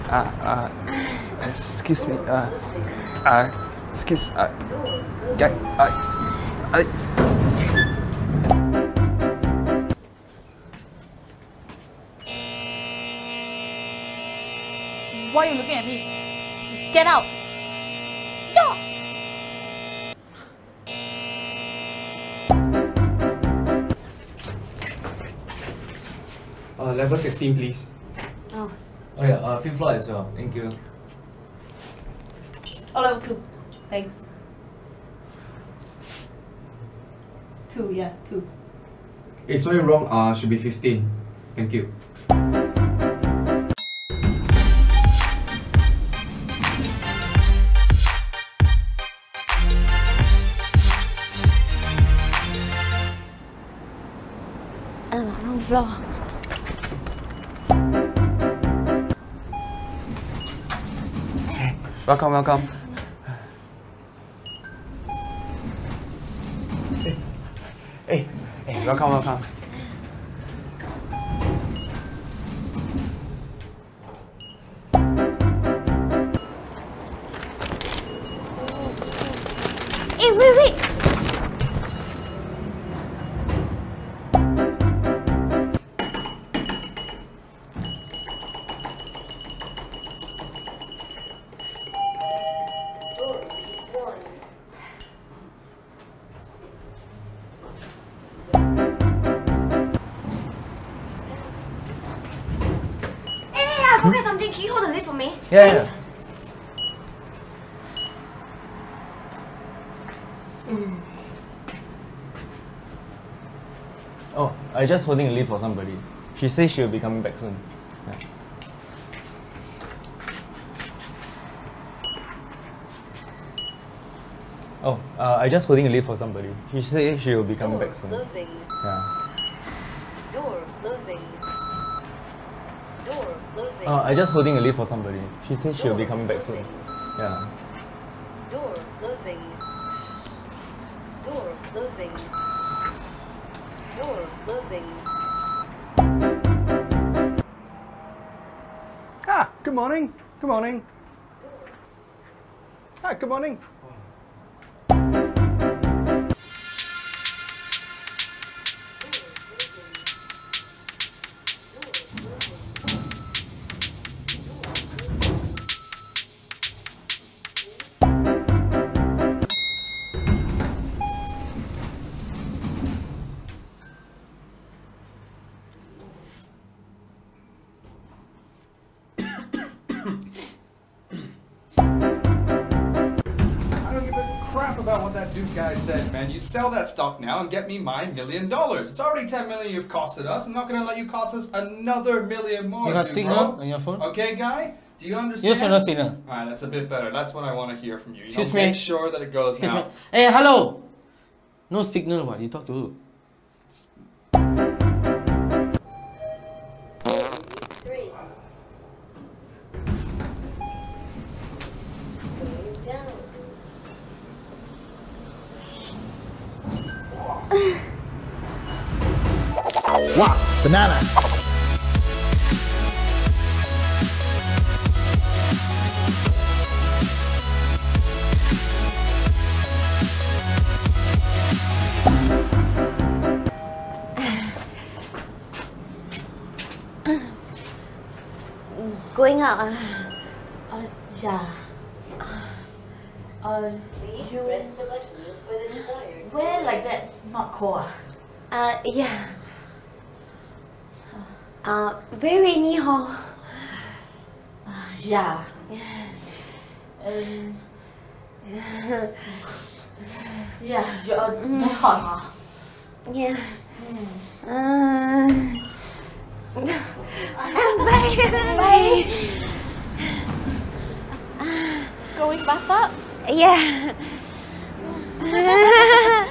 Excuse me. Excuse. Why are you looking at me? Get out! Yeah! Level 16, please. Oh. Oh yeah, 5th floor as well. Thank you. Oh, level 2. Thanks. 2, yeah, 2. Hey, sorry, wrong. Should be 15. Thank you. Wrong floor. Welcome. Hey, welcome. Hey, wait! I forgot something. Can you hold the lid for me? Yeah. Oh, I just holding a lift for somebody. She says she'll be coming back soon. Yeah. Oh, I just holding a lift for somebody. She says she will be coming back soon. Closing. Yeah. Door closing. Door closing. I just holding a lift for somebody. She says she'll be coming back soon. Yeah. Door closing. Door closing. Door closing. Good morning. Good morning. Good morning. About what that Duke guy said, man. You sell that stock now and get me my $1 million. It's already $10 million you've costed us. I'm not gonna let you cost us another $1 million more. You got dude, signal bro. on your phone? Okay, guy? Do you understand? Yes or no signal? Alright, that's a bit better. That's what I want to hear from you. Excuse me. Make sure that it goes Excuse now. me. Hey, hello! No signal, what? You talk to who? 3. Going down. Wow, banana. Going out. Yeah. Please press the button for the desired. Where like that? Not cold. Yeah. Very rainy hor. Yeah. Yeah, very hot hor. Yeah. Bye. Going bus stop? Yeah.